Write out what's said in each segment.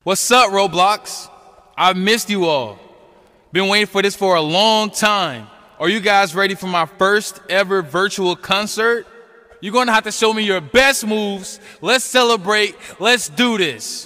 What's up, Roblox? I've missed you all. Been waiting for this for a long time. Are you guys ready for my first ever virtual concert? You're gonna have to show me your best moves. Let's celebrate. Let's do this.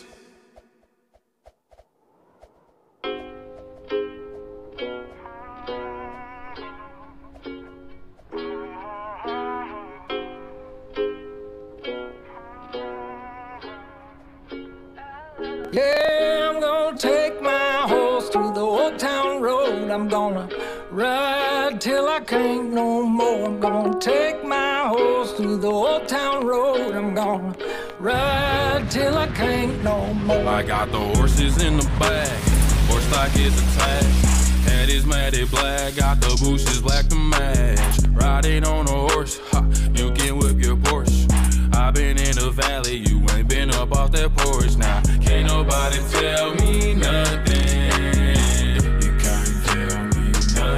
Yeah, I'm gonna take my horse through the old town road. I'm gonna ride till I can't no more. I'm gonna take my horse through the old town road. I'm gonna ride till I can't no more. I got the horses in the back, horse stock is attached. Head is matted black, got the bushes black to match. Riding on a horse, ha, you can whip your Porsche. I been in the valley, you ain't been up off that porch. Now, can't nobody tell me nothing. You can't tell me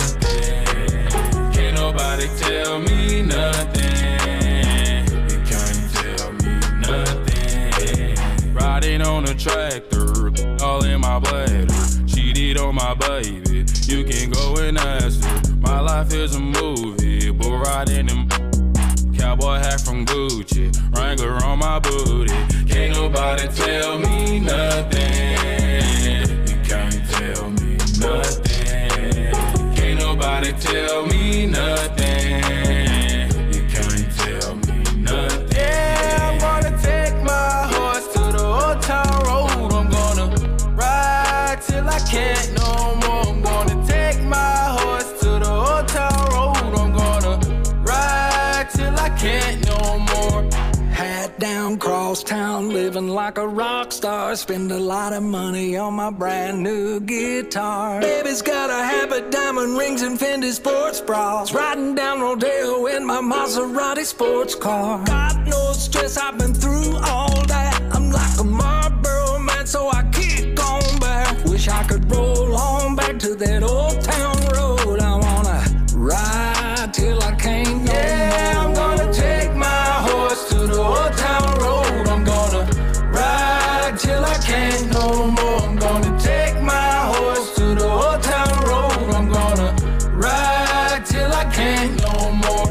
nothing. Can't nobody tell me nothing. You can't tell me nothing. Riding on a tractor, all in my bladder. Cheated on my baby, you can go and ask her. My life is a movie, but riding them cowboy hat from Gucci, Wrangler on my booty. Can't nobody tell me nothing. You can't tell me nothing. Can't nobody tell me nothing. You can't tell me nothing. Yeah, I'm gonna take my horse to the old town road. I'm gonna ride till I can't no more. I'm gonna take my horse to the old town road. I'm gonna ride till I can't no more. Hat down, cross town, living like a rock star. Spend a lot of money on my brand new guitar. Baby's got a habit, diamond rings and Fendi sports bras. Riding down Rodeo in my Maserati sports car. Got no stress, I've been through all that. I'm like a Marlboro man, so I keep going back. Wish I could roll on back to that old town road. I wanna ride till I can't no Yeah, I'm gonna take my horse to the old town road. I'm gonna ride till I can't no more. I'm gonna take my horse to the old town road. I'm gonna ride till I can't no more.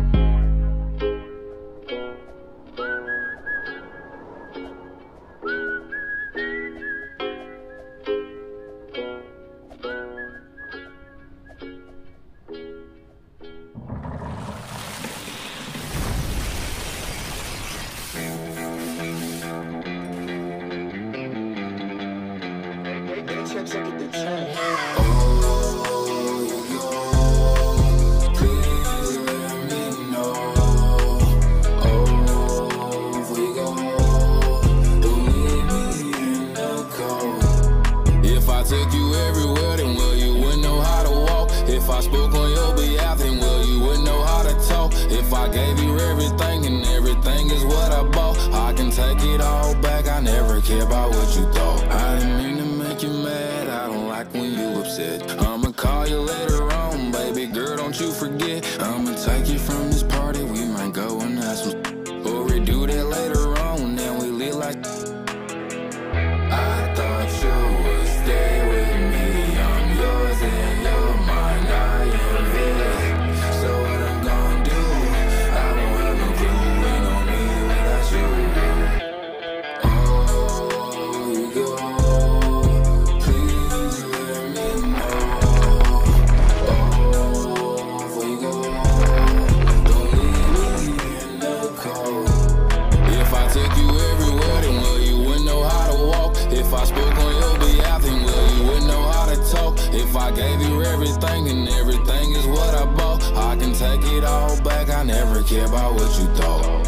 If I took you everywhere, then well, you wouldn't know how to walk. If I spoke on your behalf, then well, you wouldn't know how to talk. If I gave you everything and everything is what I bought, I can take it all back, I never care about what you thought. I didn't mean to make you mad, I don't like when you upset. I'ma call you later on, baby girl, don't you forget. I'ma take you from this party, we might go and have some, or we do that later on, then we live like I thought you would stay with me. I'm yours and you're mine. I am it. So what I'm gonna do? I don't have no clue. Ain't no me without you. Oh, you go. Please let me know. Oh, before you go, don't leave me in the cold. If I took you everywhere, then well, you wouldn't know how to walk. If I spoke on your behalf, then well, you wouldn't know how to talk. If I gave you everything and everything is what I bought, I can take it all back, I never care about what you thought.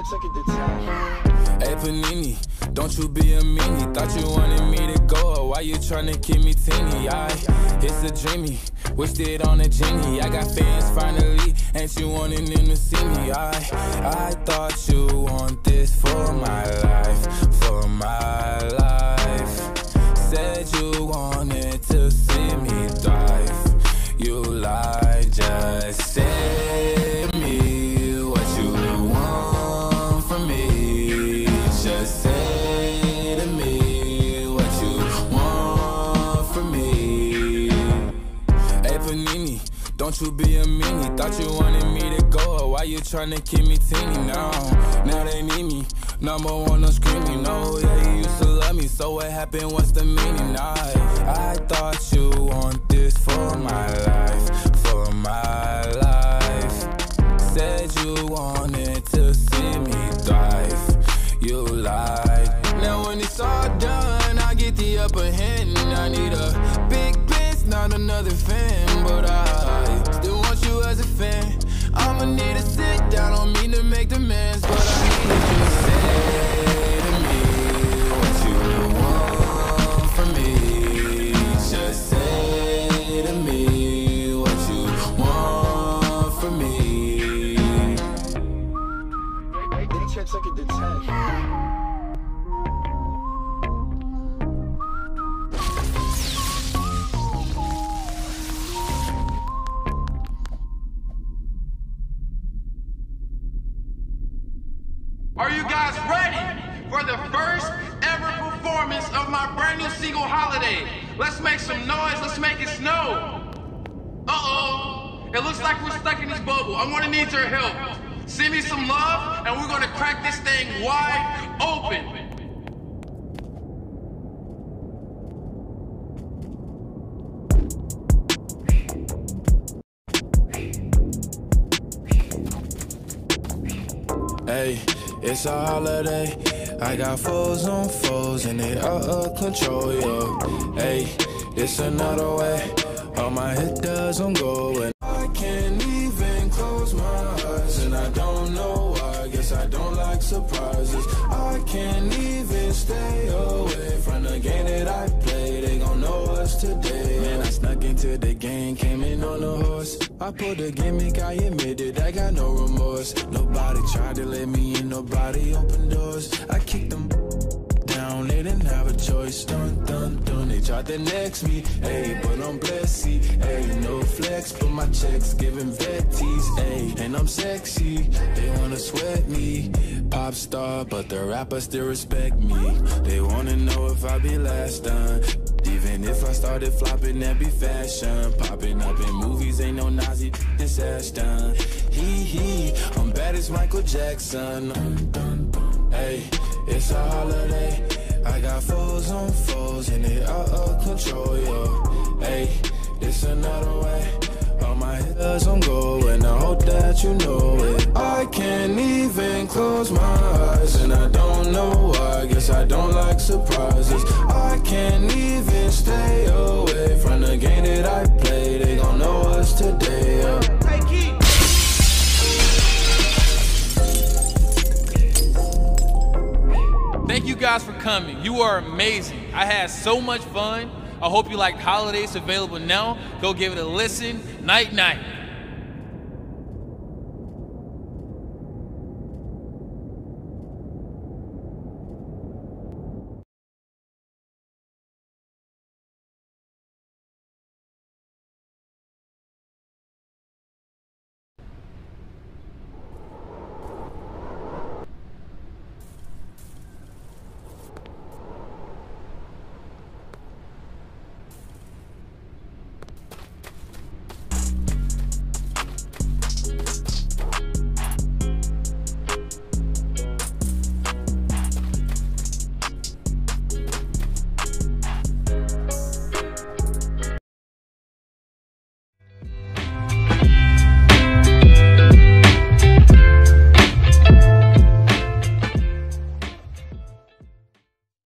Hey Panini, don't you be a meanie. Thought you wanted me to go, or why you tryna keep me teeny? It's a dreamy, wished it on a genie. I got fans finally, ain't you wanting them to see me? I thought you want this for my life, for my life. Said you wanted to see me thrive. You lied, just say to me what you want from me. Just say to me what you want from me. Hey Panini, don't you be a meanie. Thought you wanted me to go, or why you tryna keep me teeny? Now they need me. Number one, I'm screaming. No, yeah, you used to love me, so what happened? What's the meaning? I thought you want this for my life, for my life. Said you wanted to see me thrive. You lied. Now when it's all done, I get the upper hand. I need a big bitch, not another fan, but I still want you as a fan. I'ma need to sit down, don't mean to make demands, but I need you to say to me what you want from me. Just say to me what you want from me. They check it detached. Are you guys ready for the first ever performance of my brand new single, Holiday? Let's make some noise, let's make it snow. Uh-oh, it looks like we're stuck in this bubble. I'm gonna need your help. Send me some love, and we're gonna crack this thing wide open. Hey, it's a holiday. I got foes on foes and they out of control, yo. Hey, it's another way. All my hit doesn't go and I can't even close my eyes. And I don't know why, guess I don't like surprises. I can't even stay away from the game that I play. They gon' know us today. Man, I snuck into the game, came in on a horse. I pulled the gimmick, I admit it, I got no remorse. Nobody tried to let me in, nobody opened doors. I kicked them down, they didn't have a choice. Dun, dun, dun, they tried to next me. Hey, but I'm blessed, hey, no flex, but my checks giving vetties, hey, and I'm sexy. They wanna sweat me, pop star, but the rappers still respect me. They wanna know if I be last done. Even if I started flopping, that'd be fashion. Popping up in movies, ain't no Nazi, this ass done. Hee, I'm bad as Michael Jackson. Hey, it's a holiday. I got foes on foes and they out of control, yo. Hey, it's another way. All my hitters on go and I hope that you know it. I can't even close my eyes and I don't know why. Guess I don't like surprises. I can't even stay away from the game that I play. They gon' know us today, yo. Thank you guys for coming. You are amazing. I had so much fun. I hope you liked Holidays. Available now. Go give it a listen. Night, night.